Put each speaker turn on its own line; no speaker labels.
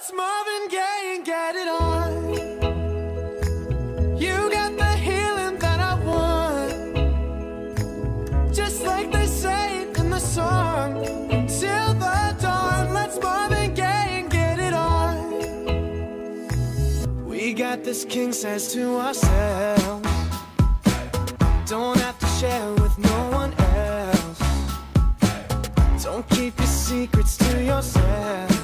Let's Marvin Gaye and get it on. You got the healing that I want, just like they say in the song. Until the dawn, let's Marvin Gaye and get it on. We got this king size to ourselves, don't have to share with no one else. Don't keep your secrets to yourself.